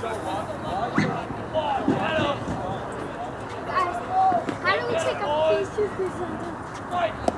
Guys, how do we take a face-to-face on this?